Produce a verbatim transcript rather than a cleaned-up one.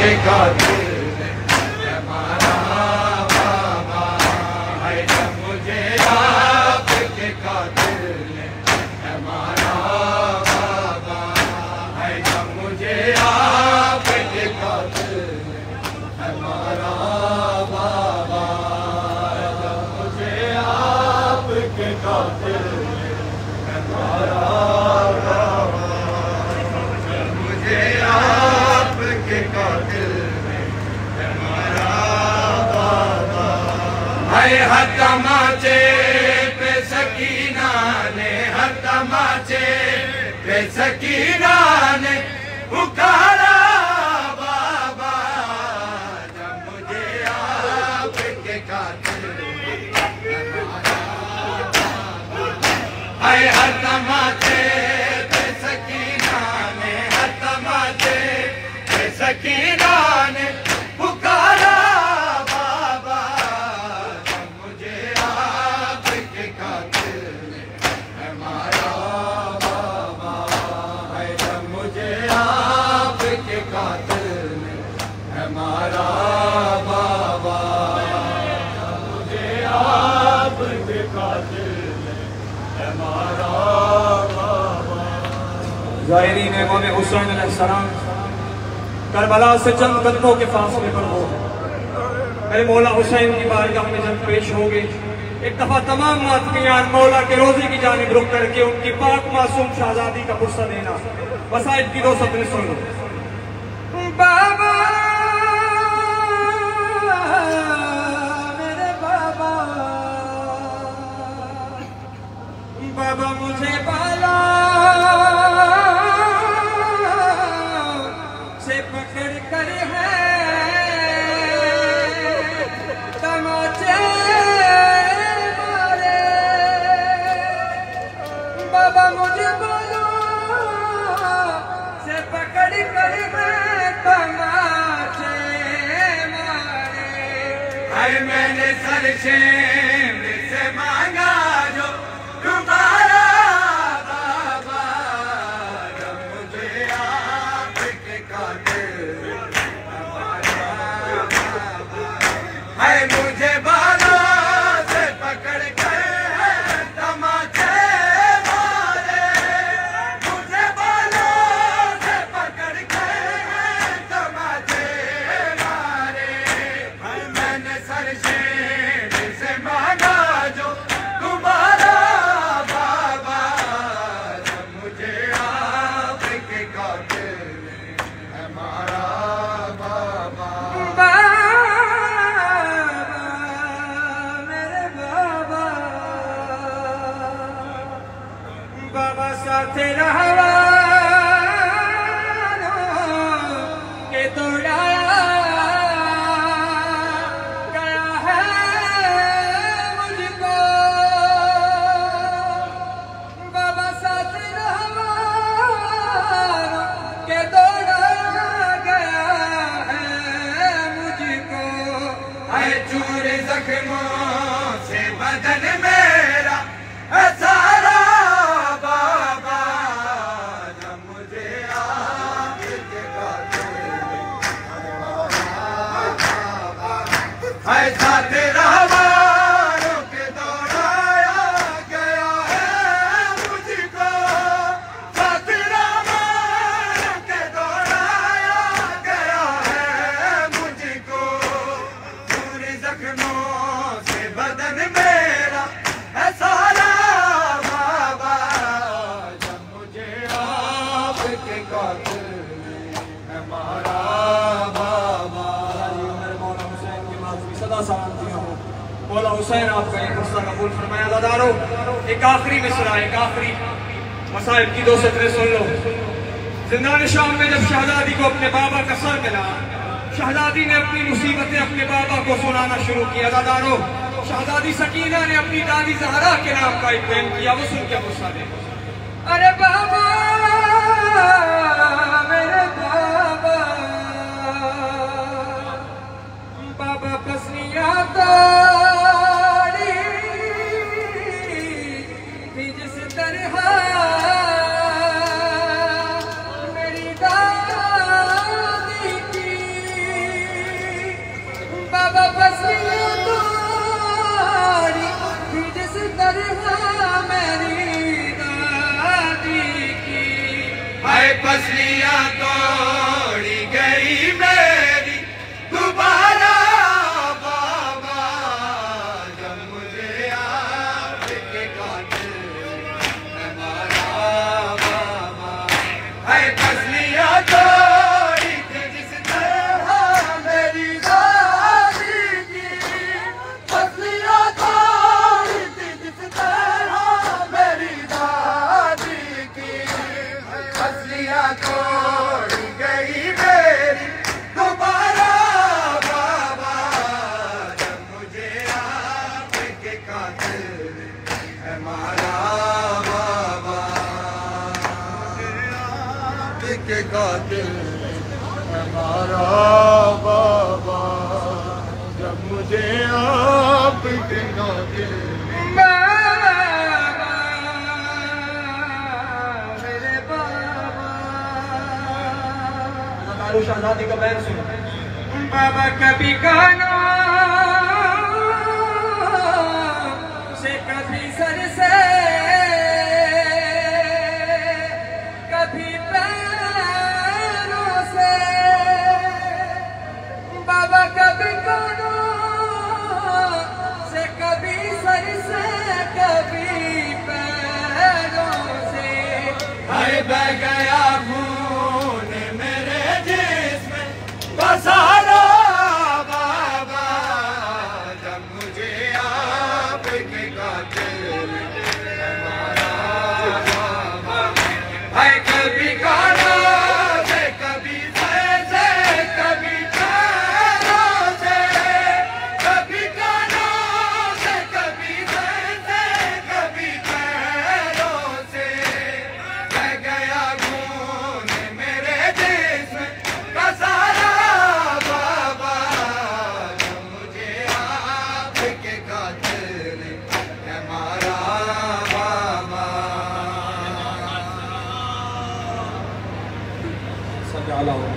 के कातिल हमारा बाबा है, जब मुझे आपके कातिल हमारा बाबा है, जब मुझे आपके कातिल हमारा बाबा, जब मुझे आपके कातिल हमारा बाबा, जब मुझे आपके कातिल हमारा बाबा है। हर तमाचे पे सकीना ने, हर तमाचे पे सकीना ने पुकारा बाबा, जब मुझे आपके कातिल हमारा बाबा है। हर तमाचे पे सकीना ने, हर तमाचे पे सकीना ने पुकारा बाबा, जब मुझे आपके कातिल हमारा बाबा है, जब मुझे आपके कातिल हमारा बाबा, जब मुझे आपके कातिल हमारा बाबा। ज़ाहिरीन इमाम हुसैन अलैहिस्सलाम करबला से चंद कदमों के फासले पर हो, मेरे मौला हुसैन की बारगाह में जब पेश हो गए, एक दफा तमाम मातमियान मौला के रोजे की जानिब रुख करके उनकी पाक मासूम शहजादी का पुरसा देना। वसाइद की दो सत्र सुन लो। बाबा मेरे बाबा, बाबा मुझे बाला से पकड़ कर है तमाचे मारे, बाबा मुझे बाला से पकड़ कर है तमाचे मारे। अरे मैंने सर शेम से मांगा जो तुम्हारा बाबा, जब मुझे आपके कातिल हमारा बाबा है, मुझे बालों से पकड़ कर तमाचे मारे, मुझे बालों से पकड़ कर तमाचे मारे। मैंने सर शेर से मांगा जो तुम्हारा बाबा, जब मुझे आपके कातिल हमारा बाबा। बाबा मेरे बाबा, बाबा साथे रहवा के दौड़ाया गया है मुझको, बाबा साथे रहवा के दौड़ाया गया है मुझको। है चूर जख्मों से बदन मेरा है सारा बाबा, जब मुझे आपके कातिल है साथे रहवारों के दौड़ाया गया है मुझको, साथे रहवारों के दौड़ाया गया है मुझको। पूरे जख्मों से बदन मेरा है सारा बाबा, जब मुझे आपके कातिल हमारा बाबा। मेरे मौला हुसैन की माज़ी सदा सलामती हो। मौला हुसैन आपका ये गुस्सा कबूल फरमाया। अज़ादारों, एक आखिरी मिसरा, एक आखिरी मसाइब की दो सत्रें सुन लो। जिंदान शाम में जब शहजादी को अपने बाबा का सर मिला, शहजादी ने अपनी मुसीबतें अपने बाबा को सुनाना शुरू किया। अज़ादारों, शहजादी सकीना ने अपनी दादी ज़हरा के नाम का एक प्रेम किया, वो सुन के गुस्सा दे। अरे बाबा मेरे बाबा, बाबा पसलियां तोड़ी थी जिस तरह मेरी दादी की, बाबा फसलियां तोड़ी थी जिस तरह मेरी दादी की। हाय फसलियां तोड़ी गई मेरी दोबारा बाबा, जब मुझे आपके कातिल है मारा बाबा। हाय फसलियां तोड़ी थी जिस तरह मेरी दादी की, फसलियां तोड़ी थी जिस तरह मेरी दादी की। फसलियां तोड़ी गई मेरी दोबारा बाबा, जब मुझे आपके कातिल है मारा बाबा, आपके कातिल है मारा बाबा, जब मुझे आपके कातिल बाबा मेरे बाबा। शाहजादी का बैर सुनो। बाबा कभी कानों से कभी सर से कभी पैरों से, बाबा कभी कानों से कभी सर से कभी पैरों से। हाय बह गया खून मेरे जिस्म बसारा बाबा, जब मुझे आपके कातिल है मारा बाबा। हाय कभी कानों से कभी सर से कभी पैरों से, कभी कानों से कभी सर से कभी पैरों से। बह गया खून मेरे जिस्म का सारा बाबा, जब मुझे आपके कातिल है मारा बाबा। सजाला हो